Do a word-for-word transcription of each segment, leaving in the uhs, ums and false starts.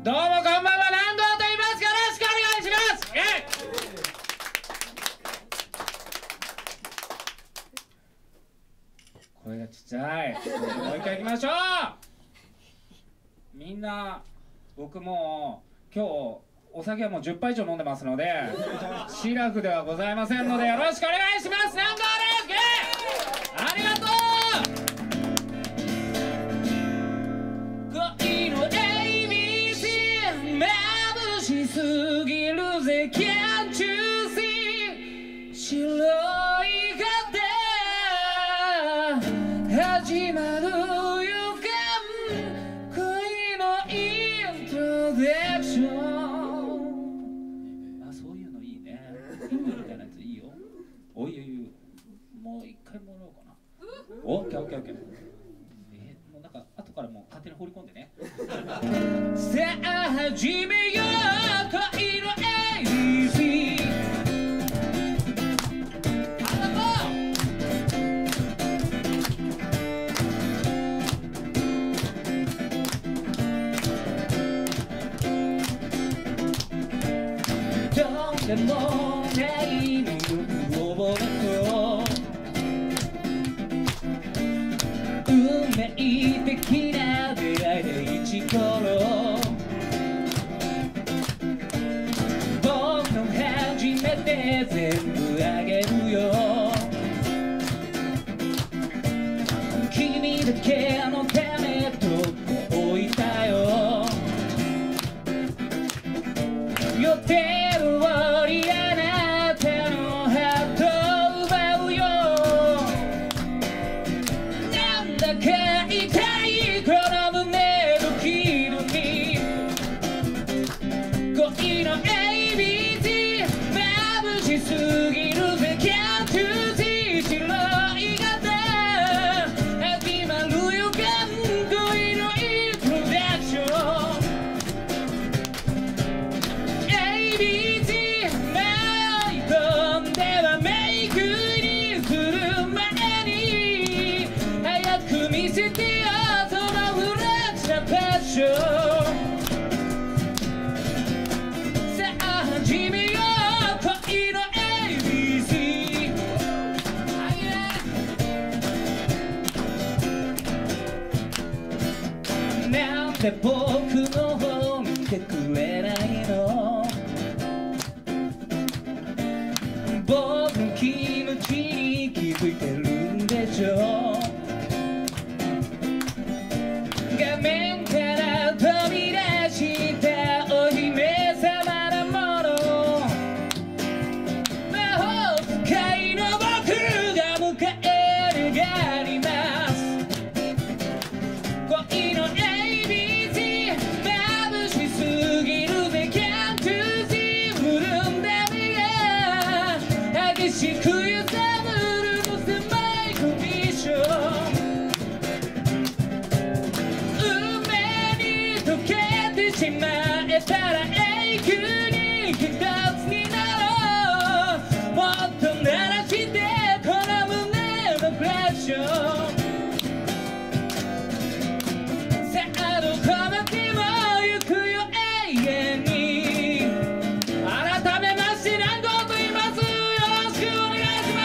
どうもこんばんは、南堂と言います。よろしくお願いします。イエイ。声がちっちゃい。もう一回行きましょう。みんな、僕もう今日お酒はもうじゅっぱい以上飲んでますのでシラフではございませんのでよろしくお願いします。南堂です。イエイ。ありがとう。恋の エービーシー 眩しすぎるぜ Can't you see 白い風始まる予感恋のイントロダクション。あ、そういうのいいね。みたいなやついいよ。おいおいおい、もう一回もらおうかな。オッケーオッケーオッケー。もうなんか後からもう勝手に放り込んでね。さあ始めよう恋の エービーシー。 ありがとう。どうでもない魅力を覚えと運命的な出会いで一頃僕の初めて全部あげるよ。君だけのためと置いたよ。予定通りあなたのハートを奪うよ。なんだか痛いこの胸の傷に恋の エービーシー 眩しすぎるぜ Can't you see 白い風始まる予感恋のイントロダクション。エービーシー 迷い込んではメイクにする前に早く見せてよそのフレッシュなパッション。さあ始めよう恋の エービーシー。 なんで僕の方見てくれないの。僕の気持ちに気づいてるんでしょ。画面から飛び出したお姫様のもの魔法使いの僕が迎えるがります。恋の エービーシー 眩しすぎるぜ Can't you see 潤んだ目が激しく揺さぶるの狭いコンディション。運命に溶けてしまえたら永久に一つになろう。もっと鳴らしてこの胸のフラッシュ。さあどこまでも行くよ永遠に。改めまして南堂と言います。よろしくお願いします。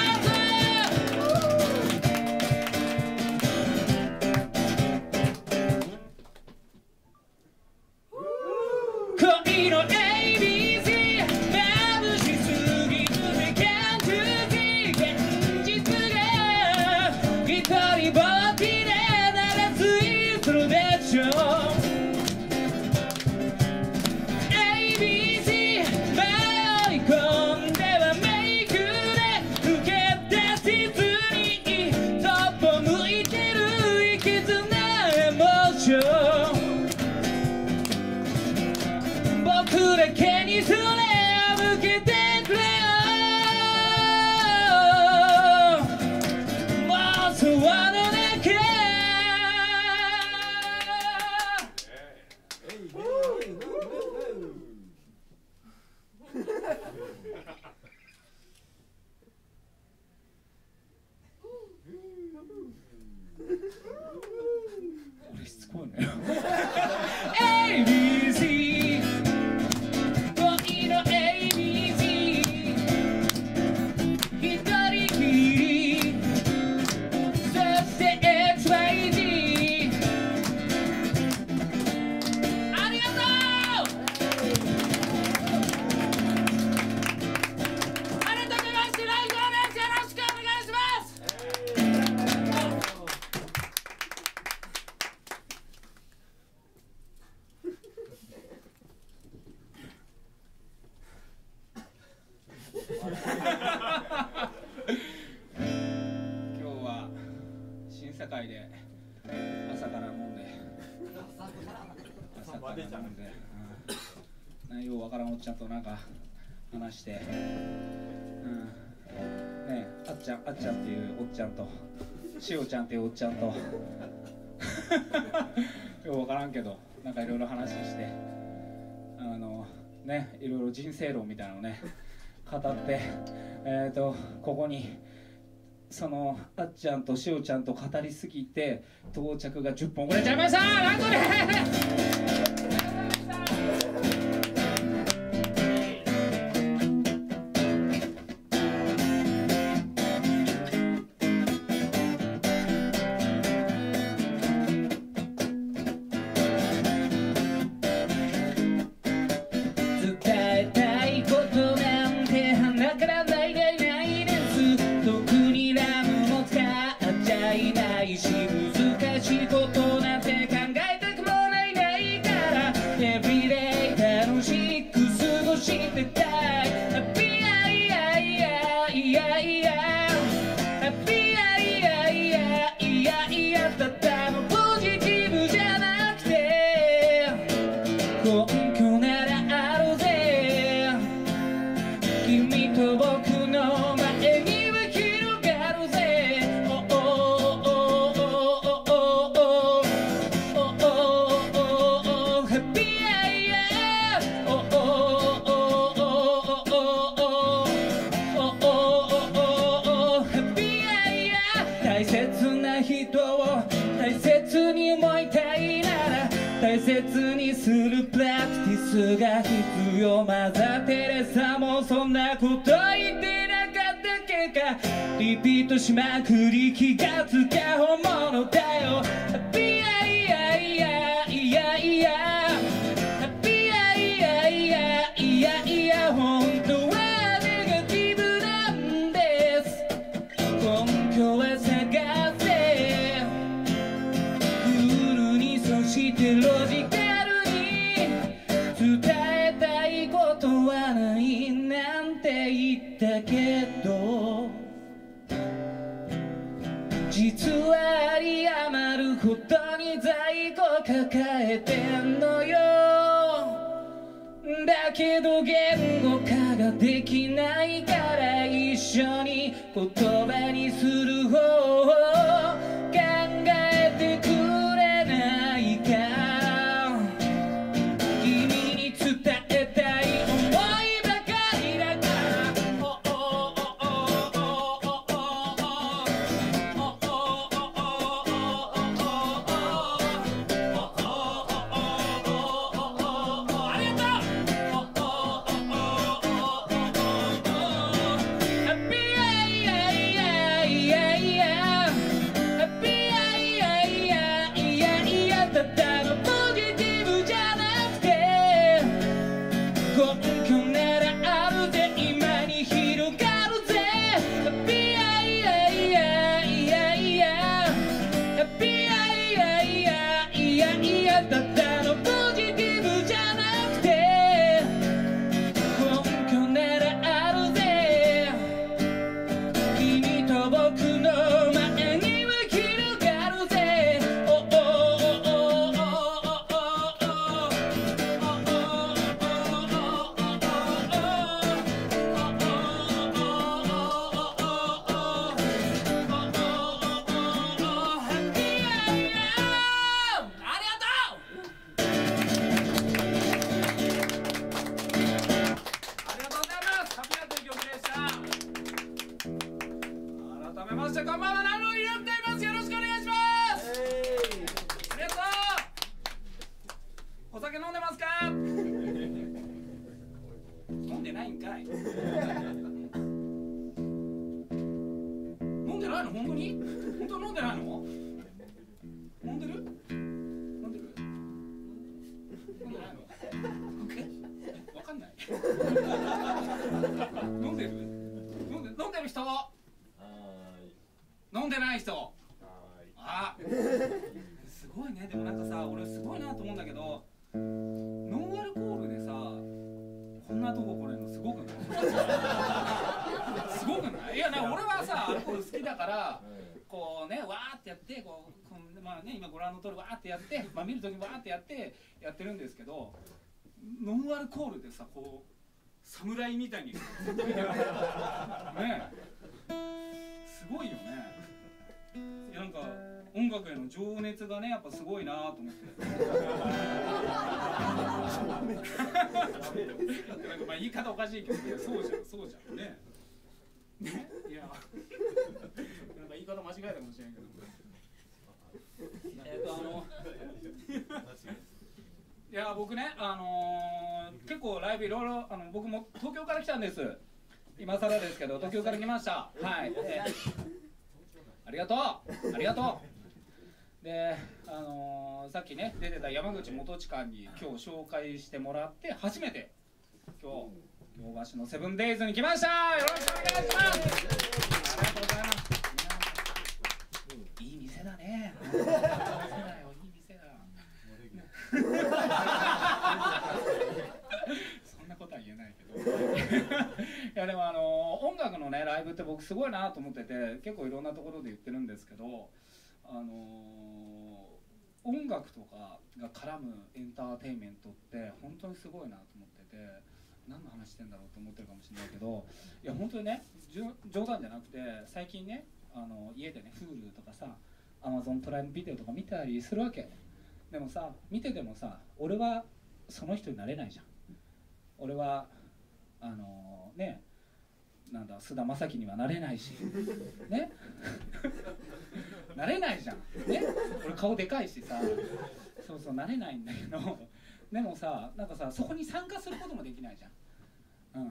恋の エービーシー 眩しすぎるぜ Can't you see 現実が一人ぼっちで鳴らすイントロダクション。 エービーシー 迷い込んではメイクで老けた地図にそっぽ向いてるいきずなエモーション。僕ら朝から飲んで朝から飲んで、うん、内容わからんおっちゃんとなんか話して、うん、ねえあっちゃんあっちゃんっていうおっちゃんとしおちゃんっていうおっちゃんとよくわからんけどなんかいろいろ話してあのねいろいろ人生論みたいなのをね語ってえっとここにそのあっちゃんとしおちゃんと語りすぎて到着がじゅっぽん遅れちゃいました。なんとね大切にするプラクティスが必要。マザー・テレサもそんなこと言ってなかったけかリピートしまくり気がつきゃ本物だよ。いやいやいやいやいやいやいやいやいやいや本当はネガティブなんです。根拠は探せクールにそしてロジカルに伝えたいことはないなんて言ったけど実は有り余るほどに在庫抱えてんのよ。だけど言語化ができないから一緒に言葉にする方を考えてくれないか。君に伝えたい思いばかりだから飲んでる飲んで飲んでる人飲んでない人あすごいね。でもなんかさ俺すごいなと思うんだけどノンアルコールでさこんなとこ来れるのすごくないすごくない。いやな俺はさアルコール好きだからこうねわーってやってこうこうまあね、今ご覧の通りわーってやって、まあ、見るときわーってやってやってるんですけど、ノンアルコールでさ、こう侍みたいにねすごいよね。いや、なんか音楽への情熱がね、やっぱすごいなと思ってなんかまあ言い方おかしいけど、ね、そうじゃんそうじゃんね。ね、いやなんか言い方間違えたかもしれんけどえっとあのいや僕ね、あのー、結構ライブいろいろ、あの僕も東京から来たんです。今更ですけど東京から来ました。はい、えー、ありがとうありがとう。で、あのー、さっきね出てた山口元親に今日紹介してもらって初めて今日京橋のセブンデイズに来ました。よろしくお願いします。ありがとうございます。いい店だね。いい店だよ、いい店だよ。そんなことは言えないけど。いやでもあの音楽のねライブって僕すごいなと思ってて、結構いろんなところで言ってるんですけど、あの音楽とかが絡むエンターテインメントって本当にすごいなと思ってて。何の話してんだろうと思ってるかもしれないけど、いや本当にね冗談じゃなくて、最近ねあの家でね Hulu とかさ Amazon プライムビデオとか見たりするわけ。でもさ見ててもさ、俺はその人になれないじゃん。俺はあのねなんだ菅田将暉にはなれないしねなれないじゃんね。俺顔でかいしさ、そうそうなれないんだけど、でもさなんかさそこに参加することもできないじゃん。うんうんうん。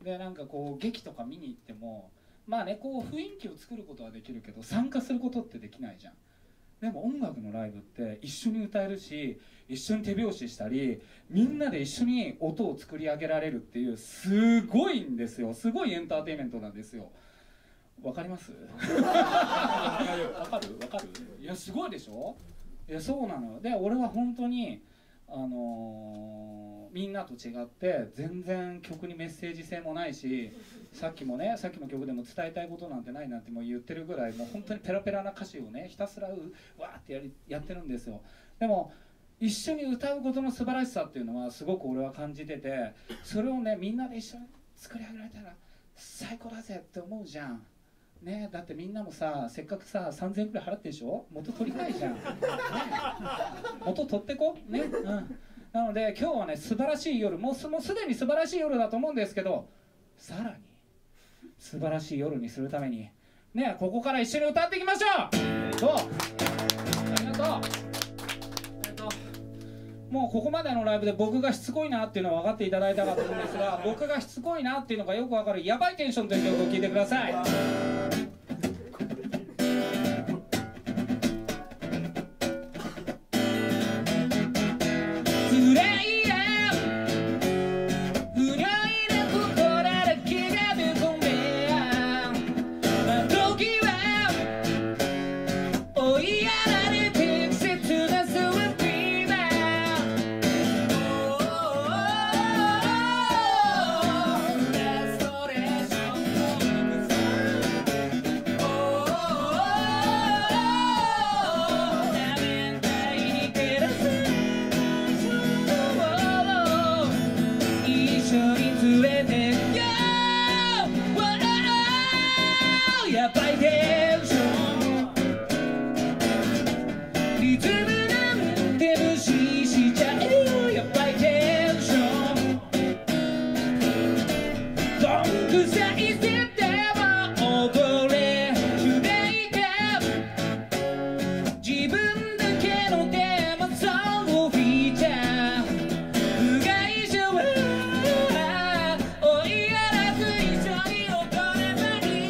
でなんかこう劇とか見に行ってもまあねこう雰囲気を作ることはできるけど参加することってできないじゃん。でも音楽のライブって一緒に歌えるし、一緒に手拍子したり、みんなで一緒に音を作り上げられるっていうすごいんですよ。すごいエンターテインメントなんですよ。わかります？わかる？わかる？いやすごいでしょ？いやそうなのよ。で俺は本当にあのー、みんなと違って全然曲にメッセージ性もないし、さっきもねさっきの曲でも伝えたいことなんてないなんてもう言ってるぐらい、もう本当にペラペラな歌詞をねひたすらうわーってやりやってるんですよ。でも一緒に歌うことの素晴らしさっていうのはすごく俺は感じてて、それをねみんなで一緒に作り上げられたら最高だぜって思うじゃんね。だってみんなもさせっかくささんぜんえんくらい払ってるでしょ。元取りたいじゃん、ね、元取ってこね、うん、なので今日はね素晴らしい夜、もうすもうすでに素晴らしい夜だと思うんですけど、さらに素晴らしい夜にするためにねここから一緒に歌っていきましょう。どうありがとう。えっともうここまでのライブで僕がしつこいなっていうのは分かっていただいたかと思うんですが、僕がしつこいなっていうのがよく分かるヤバいテンションという曲を聴いてください。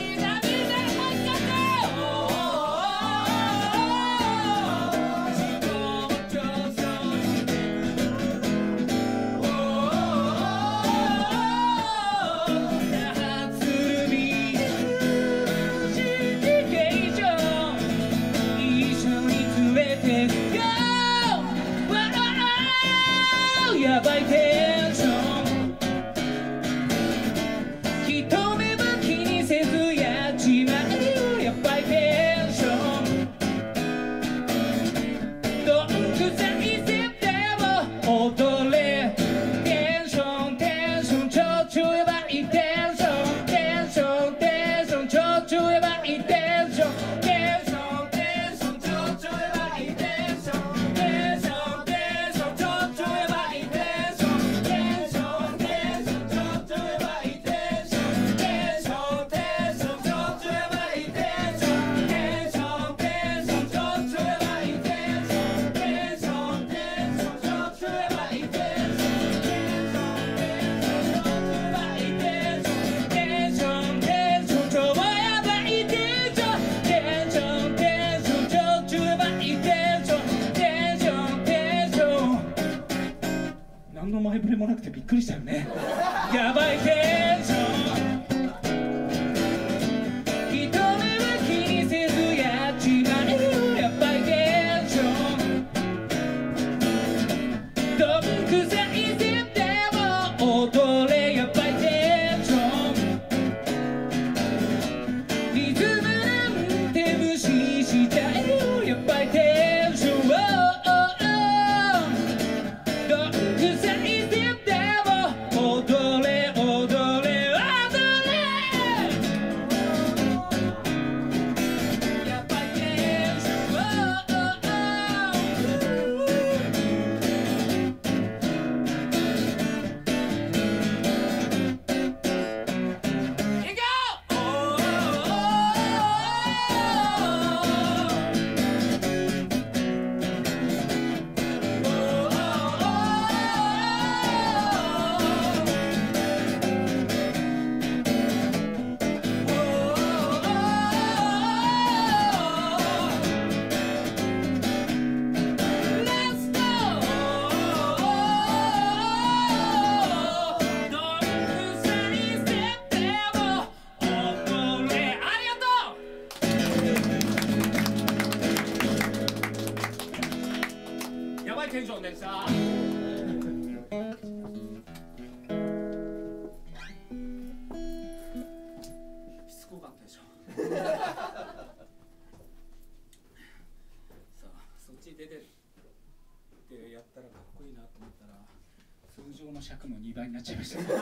自分くてびっくりしたよね。やばいテンション、人目は気にせずやっちまえよ。やばいテンション、どんくさいぜでも踊れ。やばいテンション、リズムなんて無視しちゃえよ。やばいテンション、どんくさいぜでも踊れ踊れ踊れ。やばいテンション、いこテンションでした。しつこかったでしょ。さあ、そっち出てってやったらかっこいいなと思ったら通常の尺のにばいになっちゃいました。い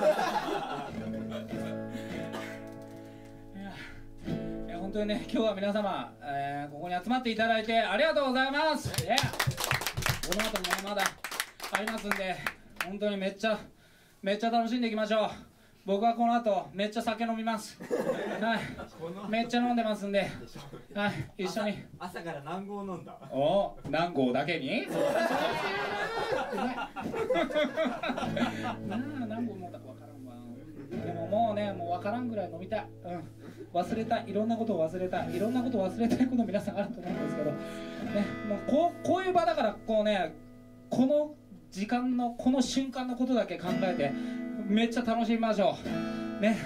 やいや本当にね、今日は皆様、えー、ここに集まっていただいてありがとうございます。いやこの後もねまだありますんで、本当にめっちゃめっちゃ楽しんでいきましょう。僕はこの後めっちゃ酒飲みます。はい、めっちゃ飲んでますんで、はい、一緒に。 朝から何合飲んだ？ お、何合だけに？なあ、何合飲んだか分からんわ。でももうね、もう分からんぐらい飲みたい。うん、忘れたい、いろんなことを忘れたい、いろんなことを忘れたいこと皆さんあると思うんですけど、ね、もうこう、こういう場だからこうね、この時間のこの瞬間のことだけ考えてめっちゃ楽しみましょうね。はい、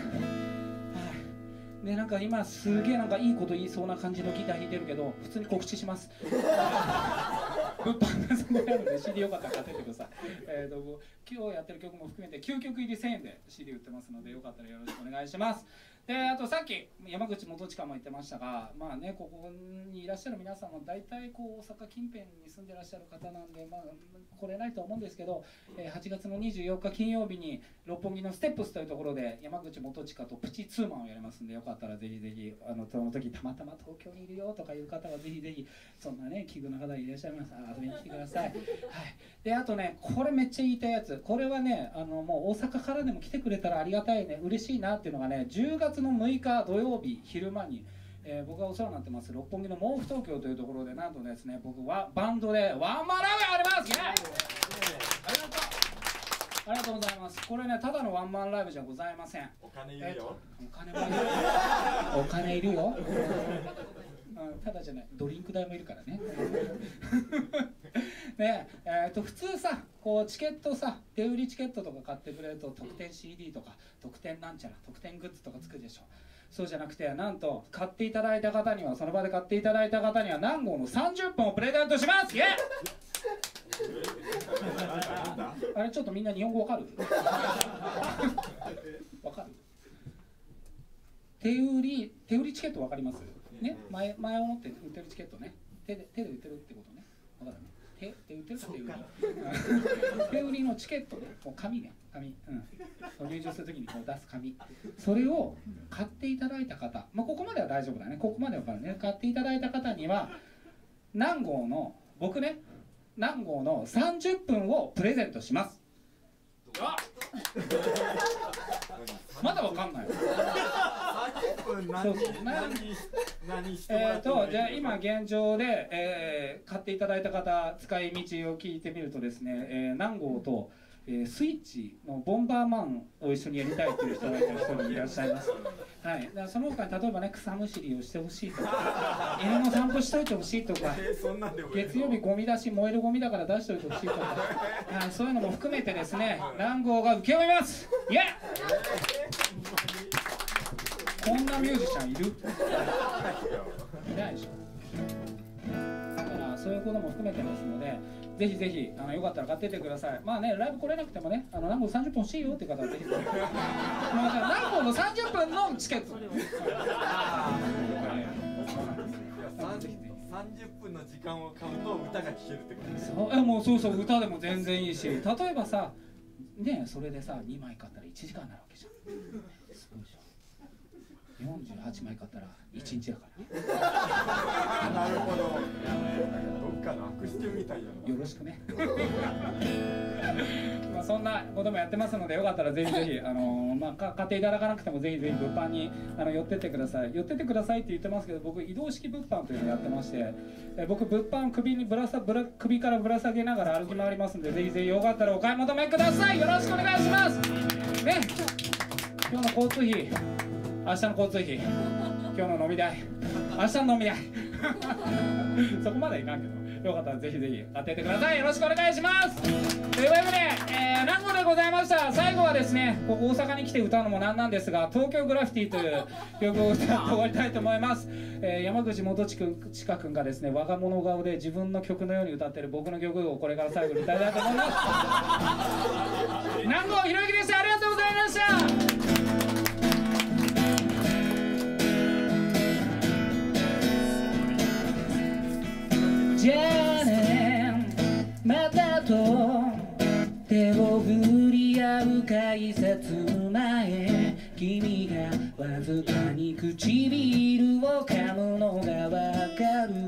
でなんか今すげえなんかいいこと言いそうな感じのギター弾いてるけど、普通に告知します。物販がそこにあるんで シーディー よかったら買ってってください。えーと今日やってる曲も含めてきゅうきょく入りせんえんで シーディー 売ってますので、よかったらよろしくお願いします。であとさっき山口元親も言ってましたが、まあね、ここにいらっしゃる皆さんも大体こう大阪近辺に住んでらっしゃる方なんで、まあ、来れないと思うんですけど、はちがつのにじゅうよっか金曜日に六本木のステップスというところで山口元親とプチツーマンをやりますんで、よかったらぜひぜひ、あのその時たまたま東京にいるよとかいう方はぜひぜひ、そんなね奇遇な方いらっしゃいます、遊びに来てください。はい、であとね、これめっちゃ言いたいやつ、これはね、あのもう大阪からでも来てくれたらありがたいね、嬉しいなっていうのがね、じゅうがつのむいか土曜日昼間に、えー、僕がお世話になってます六本木の毛布東京というところで、なんとですね、僕はバンドでワンマンライブやります。イエーイ、ありがとうありがとうございます。これね、ただのワンマンライブじゃございません。 お金いるよ、 えー、お金もいるお金いるよただじゃない、ドリンク代もいるからね。ねえー、と普通さ、こうチケットさ、手売りチケットとか買ってくれると特典 シーディー とか特典なんちゃら特典グッズとかつくでしょ。そうじゃなくて、なんと買っていただいた方には、その場で買っていただいた方には南郷のさんじゅっぷんをプレゼントします。イエーイあれちょっとみんな日本語わかる？わかる？手売り手売りチケットわかります？ね、前前を持って売ってるチケットね、手で手で売ってるってことね、わかるね。手で売ってるか手売り。手売りのチケットね、こう紙ね、紙、うん、入場するときにこう出す紙、それを買っていただいた方、まあここまでは大丈夫だね、ここまでは分かるね。買っていただいた方には南郷の僕ね、南郷のさんじゅっぷんをプレゼントします。あまだわかんない。えっとじゃあ今現状で、えー、買っていただいた方、使い道を聞いてみるとですね、えー、南郷と、 えー、スイッチのボンバーマンを一緒にやりたいという人が一人いらっしゃいます。はい、だからその他に例えばね、草むしりをしてほしいとか犬の散歩しといてほしいとか、月曜日ゴミ出し燃えるゴミだから出しておいてほしいとか、はい、そういうのも含めてですね、南郷が請け負います。イエッこんなミュージシャンいるいないでしょ。だからそういうことも含めてですので、ぜひぜひあのよかったら買ってってください。まあね、ライブ来れなくてもね、あの南郷さんじゅっぷん欲しいよっていう方はぜひぜひ。まあ南郷のさんじゅっぷんのチケット。 さんじゅっぷんの時間を買うと歌が聴けるってことですね。 そう、えもうそうそう、歌でも全然いいし、例えばさ、ね、それでさにまい買ったらいちじかんになるわけじゃん。すごいでしょ。よんじゅうはちまい買ったらいちにちだから。 なるほど。どっかの悪してみたいな。 よろしくね。まあそんなこともやってますので、よかったらぜひぜひあのー、まあか買っていただかなくてもぜひぜひ物販にあの寄ってってください。寄ってってくださいって言ってますけど、僕移動式物販というのをやってまして、え僕物販首にぶらさぶら首からぶら下げながら歩き回りますので、ぜひぜひよかったらお買い求めください。よろしくお願いします。ね、今日の交通費、明日の交通費、今日の飲み代、明日の飲み代そこまでいかんけど、よかったらぜひぜひ当ててください。よろしくお願いします。というわけで、えー、南郷でございました。最後はですね、ここ大阪に来て歌うのもなんなんですが、東京グラフィティという曲を歌って終わりたいと思います。えー、山口元親君がですね、我が物顔で自分の曲のように歌ってる僕の曲をこれから最後に歌いたいと思います。南郷ひろゆきでした。ありがとうございました。じゃあねまたと手を振り合う改札前、君がわずかに唇を噛むのがわかる。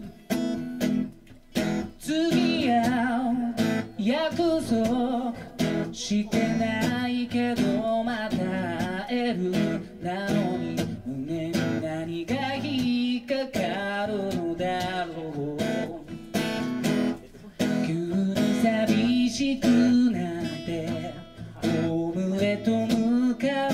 次会う約束してないけどまた会える。なのに胸に何が引っかかるのだろう。急に寂しくなってホームへと向かう。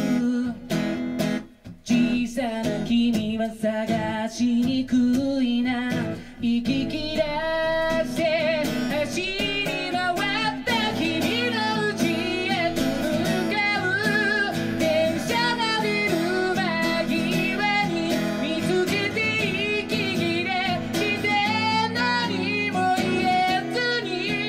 小さな君は探しにくいな。行き切らせ走り回った君の家へと向かう。電車が出る間際に見つけて息切れして何も言えずに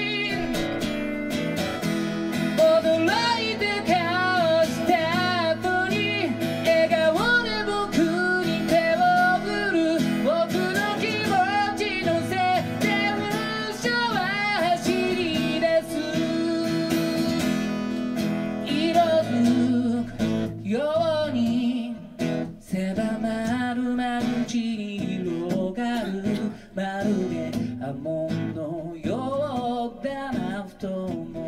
驚いて顔した後に笑顔で僕に手を振る。僕の気持ちのせ電車は走り出す。色づくように狭まる間口に広がる。まるで波紋のようだなふと思う。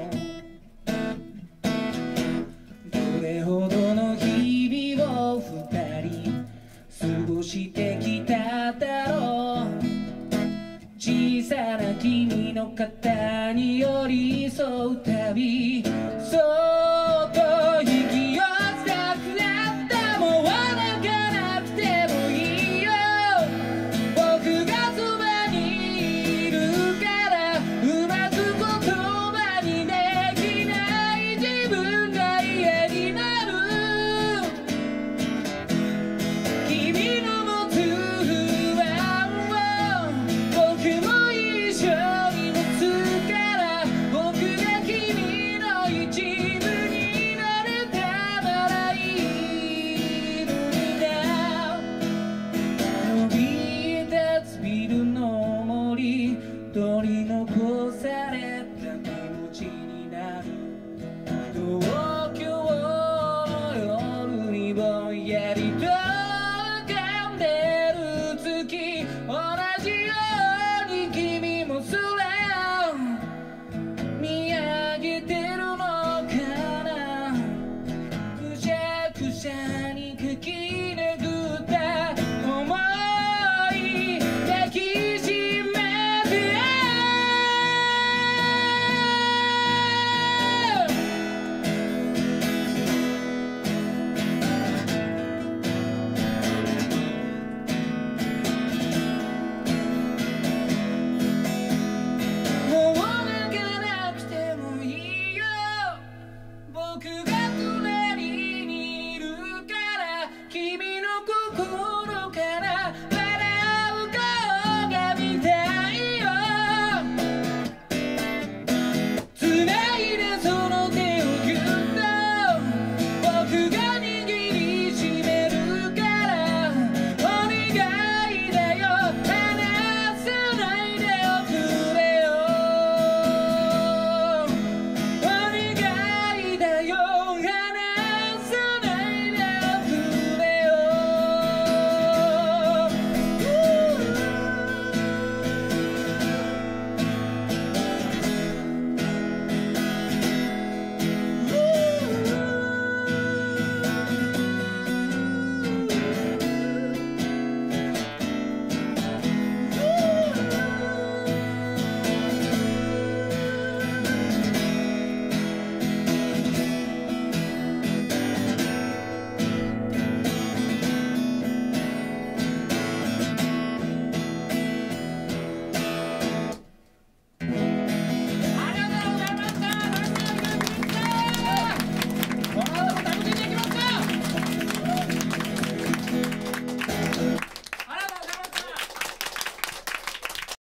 どれほどの日々を二人過ごしてきただろう。小さな君の肩に寄り添うたび、そっと引き寄せたくなった。もう泣かなくてもいいよ、僕がそばにいるから。うまく言葉にできない自分が嫌になる。君の持つ不安を僕も一緒に持つから。僕が君の一部になれたならいいのにな。伸び立つビルの森、取り残された